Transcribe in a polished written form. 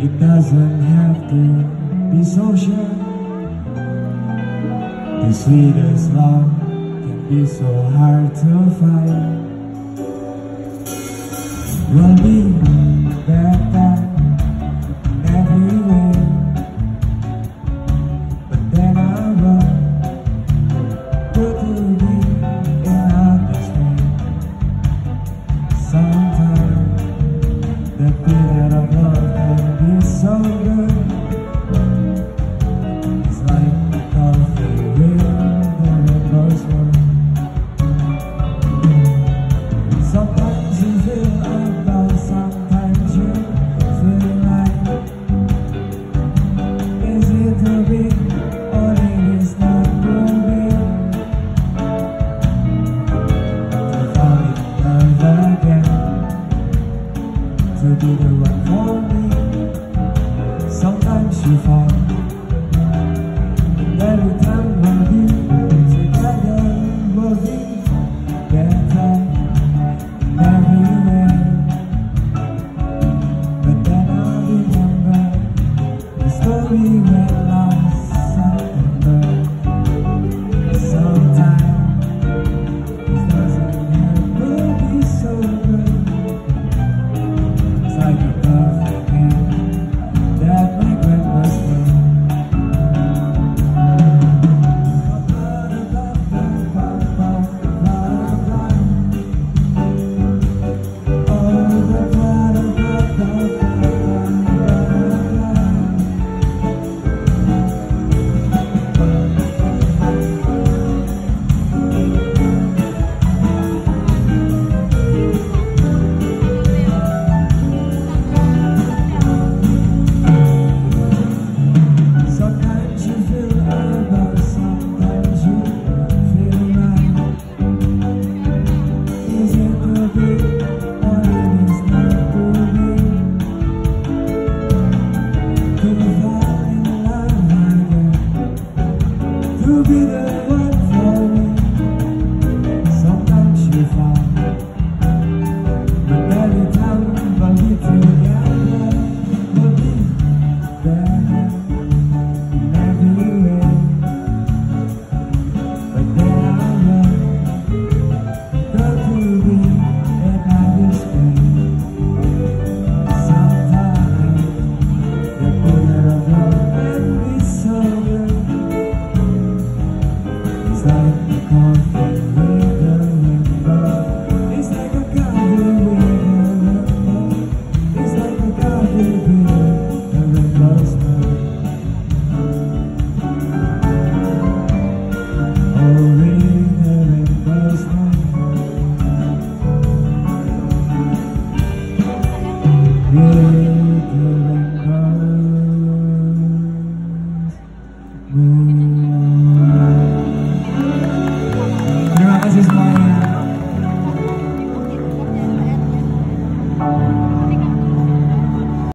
It doesn't have to be so sure. The sweetest love can be so hard to find. We'll be better in every way, but then I run good to be in understand. Sometimes the feeling of love can be so good. It's like a coffee rain that it goes on. Sometimes you feel about, sometimes you feel like, is it to be, or it is not to be? To fall in love again, to be the one for me. Sometimes you fall